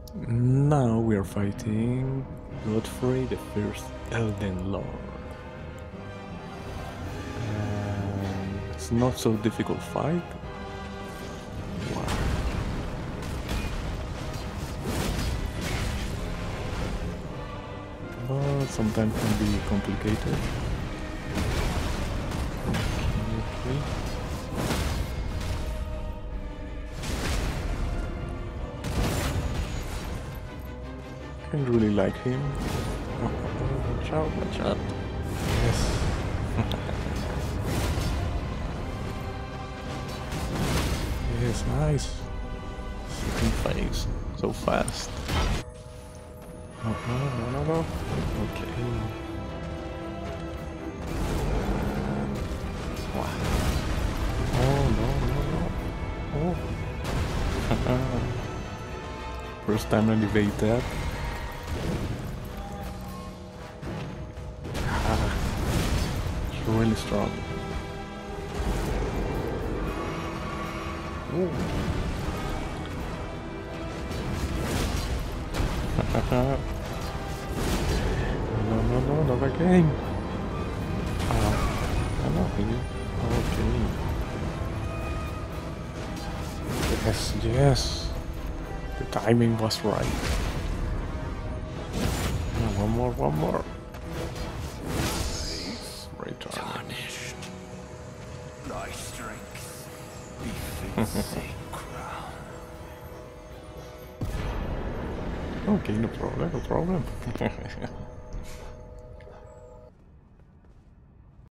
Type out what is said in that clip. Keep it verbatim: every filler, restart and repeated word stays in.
Now we are fighting Godfrey, the first Elden Lord. And it's not so difficult fight. Wow. But sometimes can be complicated. Okay. I really like him. Oh, watch out, watch out. Yes. Yes, nice. Second phase. So fast. Oh, no, no, no, no. Okay. Wow. Oh, no, no, no. Oh. First time I evade that. Ah, it's really strong. Ooh. No, no, no, not again. Ah, I know, really. Okay. Yes, yes. The timing was right. No, one more, one more. Right timing. Tarnished. Thy strength befits a crown. Okay, no problem, no problem.